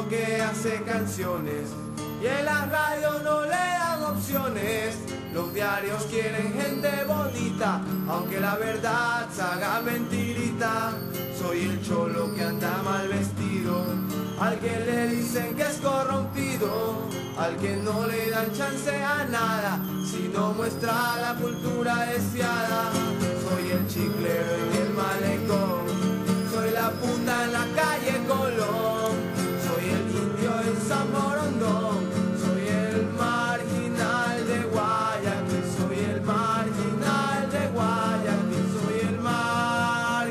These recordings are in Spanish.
uno que hace canciones y en las radios no le dan opciones. Los diarios quieren gente bonita, aunque la verdad se haga mentirita. Soy el cholo que anda mal vestido, al que le dicen que es corrompido, al que no le dan chance a nada si no muestra la cultura deseada. Soy el chiclero en el malecón, soy la puta en la calle Colón, soy el indio en San Borondón, soy el marginal de Guayaquil, soy el marginal de Guayaquil, soy el marginal.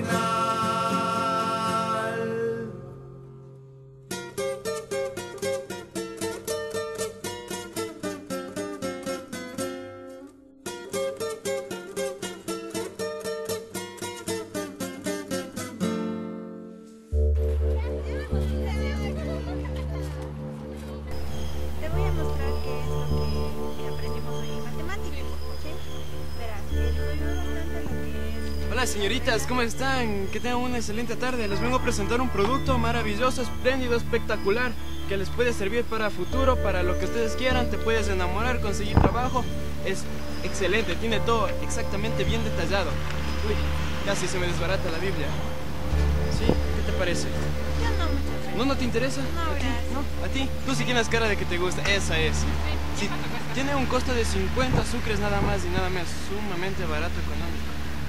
Te voy a mostrar qué es lo que aprendimos hoy en matemáticas, ¿sí? Verás, te ayuda bastante lo que es... Hola señoritas, ¿cómo están? Que tengan una excelente tarde. Les vengo a presentar un producto maravilloso, espléndido, espectacular, que les puede servir para futuro, para lo que ustedes quieran. Te puedes enamorar, conseguir trabajo. Es excelente, tiene todo exactamente bien detallado. Uy, casi se me desbarata la Biblia. ¿Sí? ¿Qué te parece? Yo no, muchacho. ¿No te interesa? No, ¿A ti? gracias. ¿No? ¿A ti? Tú sí tienes cara de que te gusta. Esa es. Sí, tiene un costo de 50 sucres nada más y nada más. Sumamente barato, económico.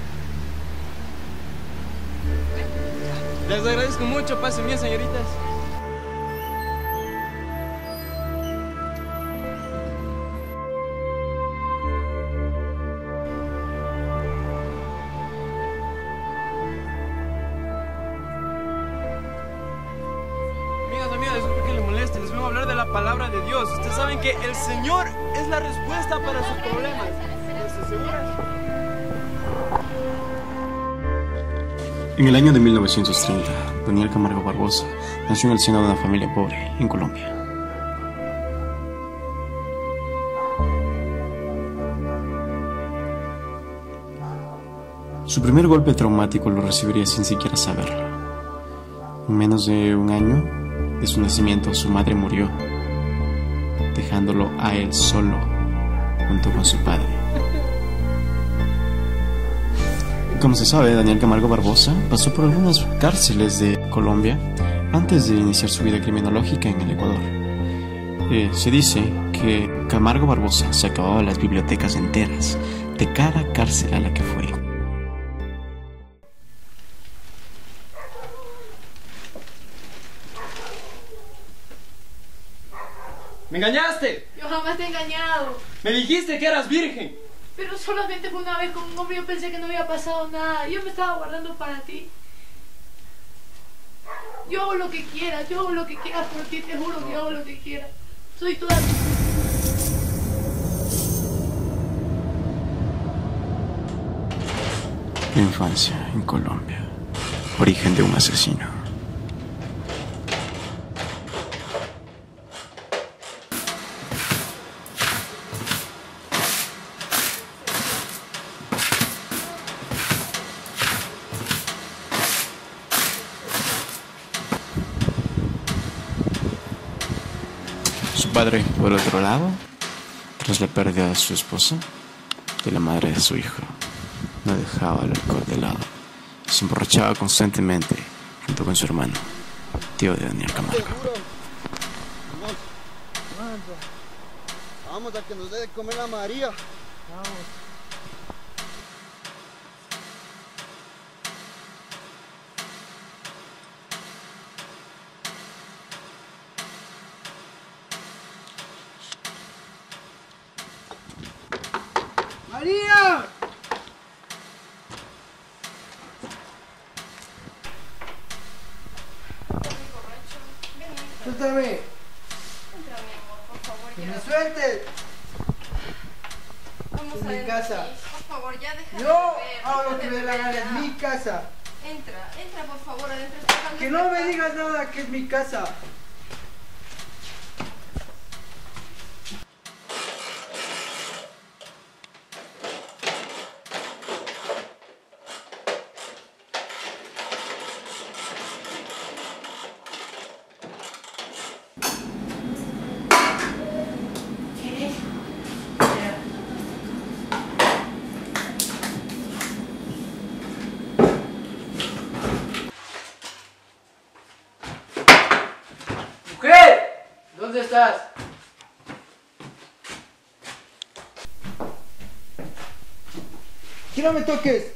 Les agradezco mucho. Pasen bien, señoritas. Amigas, disculpe que le moleste, les vengo a hablar de la palabra de Dios. Ustedes saben que el Señor es la respuesta para sus problemas. ¿Estás seguras? En el año de 1930, Daniel Camargo Barbosa nació en el seno de una familia pobre en Colombia. Su primer golpe traumático lo recibiría sin siquiera saberlo. En menos de un año de su nacimiento, su madre murió, dejándolo a él solo junto con su padre. Como se sabe, Daniel Camargo Barbosa pasó por algunas cárceles de Colombia antes de iniciar su vida criminológica en el Ecuador. Se dice que Camargo Barbosa se acababa las bibliotecas enteras de cada cárcel a la que fue. ¡Me engañaste! Yo jamás te he engañado. ¡Me dijiste que eras virgen! Pero solamente fue una vez con un hombre. Yo pensé que no había pasado nada. Yo me estaba guardando para ti. Yo hago lo que quieras. Yo hago lo que quieras por ti. Te juro que hago lo que quieras. Soy toda... Infancia en Colombia. Origen de un asesino. Su padre, por otro lado, tras la pérdida de su esposa, de la madre de su hijo, no dejaba el alcohol de lado. Se emborrachaba constantemente junto con su hermano, tío de Daniel Camargo. Vamos a que nos dé de comer a María. Vamos. ¡María! Suéltame. Entra, mi amor, por favor, Que ya. me sueltes. Vamos En mi adentro, casa. please. Por favor, ya deja Yo de beber, hago deja lo que de me dé la beber gana, ya. es mi casa. Entra, por favor, adentro está dejando Que no me escapar. digas nada, que es mi casa. estás? ¡Que no me toques!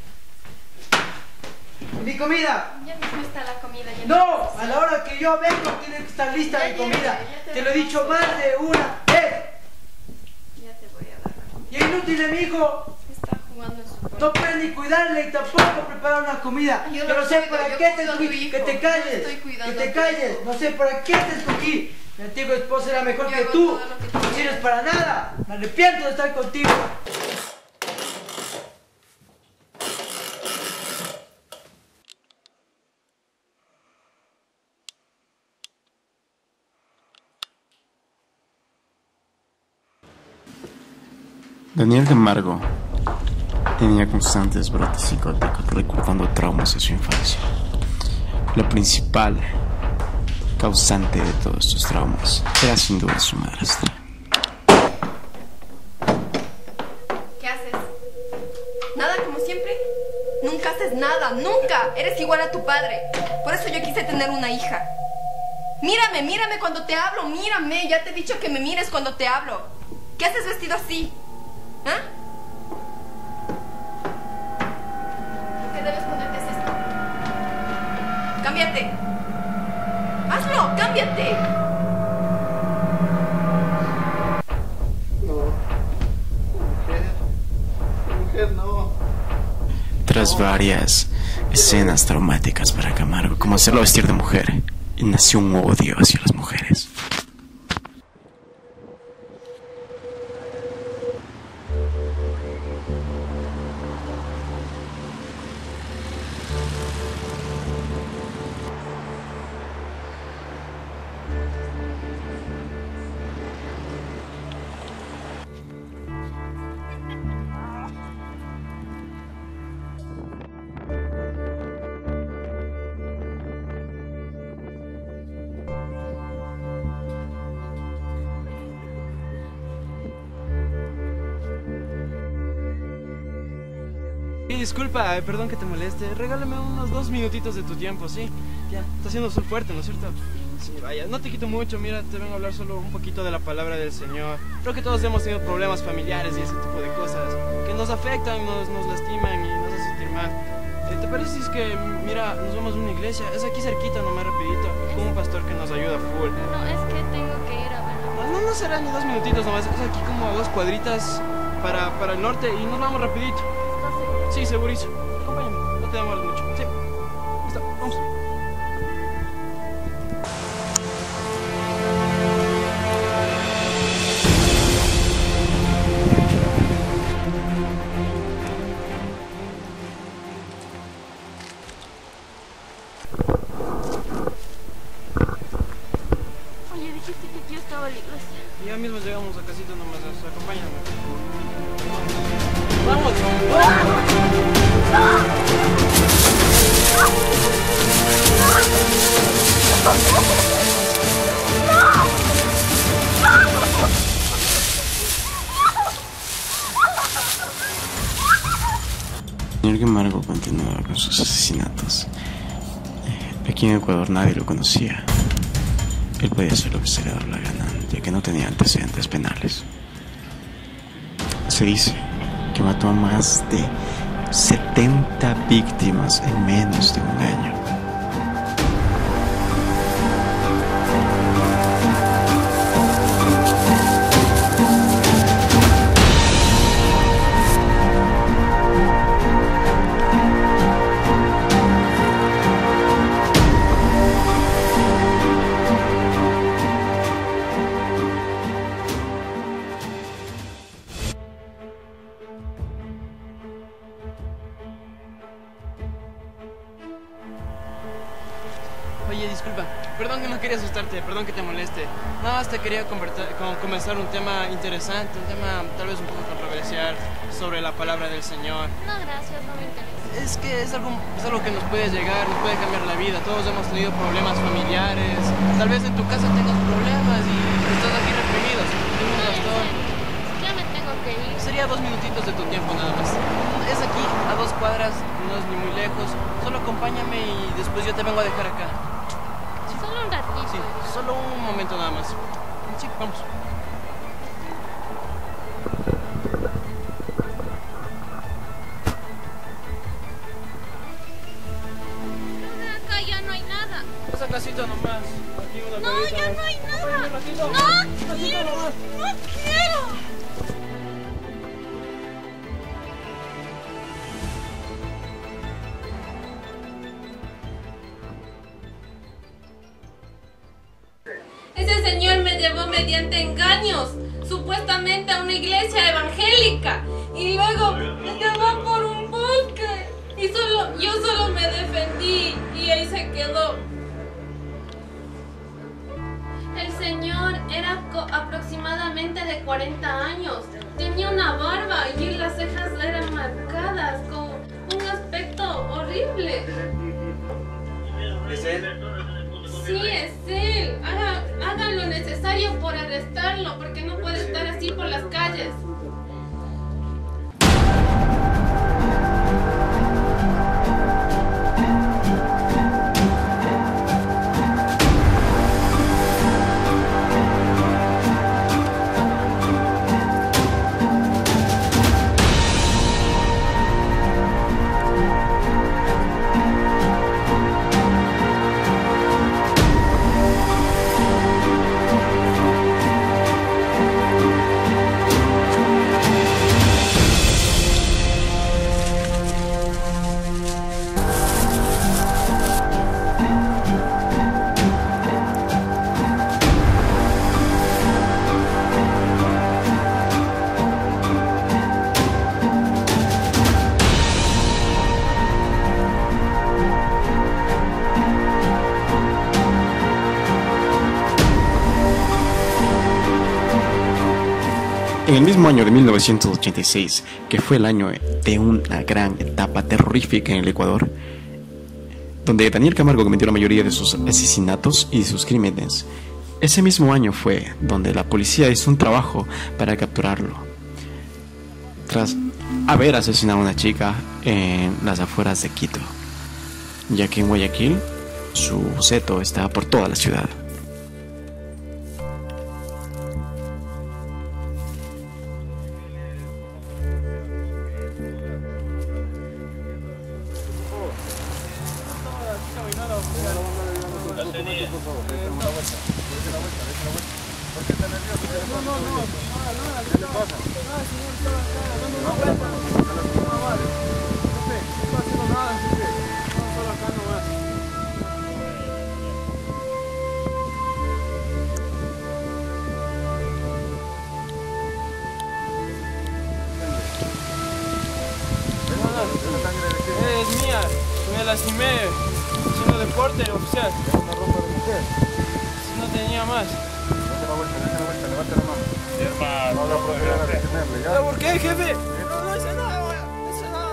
¡Mi comida! Ya mismo está la comida. Ya ¡No! A la hora que yo vengo tiene que estar lista mi comida. Te lo he dicho más de una vez. Ya te voy a dar la comida. Y es inútil, amigo. Está jugando en su cuarto. No puedes ni cuidarle y tampoco preparar una comida. Yo Yo lo no sé cuido, para yo qué te cuido a tu escogí. Que hijo. te Yo calles. estoy Que cuidando te a tu calles. hijo. No sé para qué te escogí. Mi antigua esposa era mejor Yo que hago tú. todo lo que tú No sirves para nada. Me arrepiento de estar contigo. Daniel Camargo tenía constantes brotes psicóticos recordando traumas de su infancia. La principal causante de todos estos traumas era sin duda su madrastra. ¿Qué haces? ¿Nada como siempre? Nunca haces nada, nunca. Eres igual a tu padre. Por eso yo quise tener una hija. Mírame, mírame cuando te hablo, mírame. Ya te he dicho que me mires cuando te hablo. ¿Qué haces vestido así? ¿Ah? Lo que debes ponerte es esto. Cámbiate. Hazlo, cámbiate. Mujer, no. Tras varias escenas traumáticas para Camargo, como hacerlo vestir de mujer, y nació un odio hacia las mujeres. Sí, disculpa, perdón que te moleste. Regálame unos 2 minutitos de tu tiempo, ¿sí? Ya, está haciendo sol fuerte, ¿no es cierto? Sí, vaya, no te quito mucho, mira, te vengo a hablar solo un poquito de la palabra del Señor. Creo que todos hemos tenido problemas familiares y ese tipo de cosas que nos afectan, nos lastiman y nos hacen sentir mal. ¿Te parece si es que, mira, nos vamos a una iglesia? Es aquí cerquita, nomás rapidito, con un pastor que nos ayuda full. No, es que tengo que ir a ver. No serán ni 2 minutitos nomás, es aquí como a 2 cuadritas para el norte y nos vamos rapidito. ¿Estás seguro? Sí, segurísimo. Acompáñame, no te demoras mucho. Sí. Listo, vamos. Oye, dijiste que aquí estaba la iglesia. Y ya mismo llegamos a casita nomás, acompáñame. ¡Vamos! Daniel Camargo continuaba con sus asesinatos. Aquí en Ecuador nadie lo conocía. Él podía hacer lo que se le daba la gana, ya que no tenía antecedentes penales. Se dice que mató a más de 70 víctimas en menos de un año. Oye, disculpa, perdón que no quería asustarte, perdón que te moleste. Nada más te quería comenzar un tema interesante, un tema tal vez un poco controversial sobre la palabra del Señor. No, gracias, no me interesa. Es que es algo que nos puede llegar, nos puede cambiar la vida. Todos hemos tenido problemas familiares. Tal vez en tu casa tengas problemas y estás aquí reprimido. Tengo un bastón. Ya me tengo que ir. Sería 2 minutitos de tu tiempo nada más. Es aquí, a 2 cuadras, no es ni muy lejos. Solo acompáñame y después yo te vengo a dejar acá. Solo un ratito. Sí, solo un momento nada más. Sí, vamos. Acá ya no hay nada. Esa casita nomás. Aquí una No, cuadrita ya más. no hay nada. Acompáñame un ratito. No Ratito quiero. nomás. No quiero. Ese señor me llevó mediante engaños, supuestamente a una iglesia evangélica, y luego me llevó por un bosque. Y yo solo me defendí y él se quedó. El señor era aproximadamente de 40 años. Tenía una barba y las cejas eran marcadas con un aspecto horrible. ¿Es él? Sí, es él. Haga lo necesario por arrestarlo, porque no puede estar así por las calles. En el mismo año de 1986, que fue el año de una gran etapa terrorífica en el Ecuador, donde Daniel Camargo cometió la mayoría de sus asesinatos y de sus crímenes, ese mismo año fue donde la policía hizo un trabajo para capturarlo, tras haber asesinado a una chica en las afueras de Quito, ya que en Guayaquil su seto estaba por toda la ciudad. Es mía, me lastimé haciendo deporte, oficial. ¿Una ropa de mujer? Si no tenía más. Date la vuelta, levanta la mano. Hermano, no la proceder a detenerle, ¿ya? ¿Por qué, jefe? No hice nada, güey. No hice nada.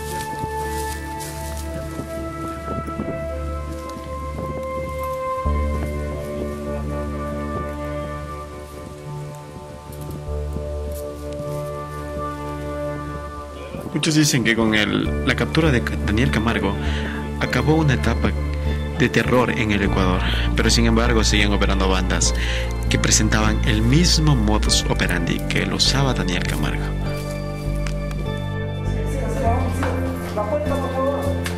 Muchos dicen que con la captura de Daniel Camargo acabó una etapa de terror en el Ecuador, pero sin embargo siguen operando bandas que presentaban el mismo modus operandi que lo usaba Daniel Camargo. La puerta, por favor.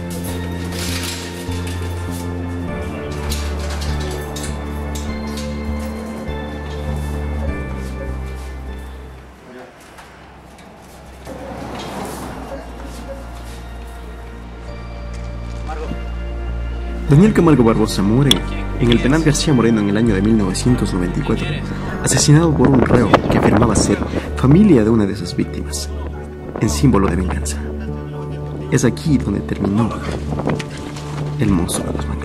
Daniel Camargo Barbosa muere en el penal García Moreno en el año de 1994, asesinado por un reo que afirmaba ser familia de una de sus víctimas, en símbolo de venganza. Es aquí donde terminó el monstruo de los bancos.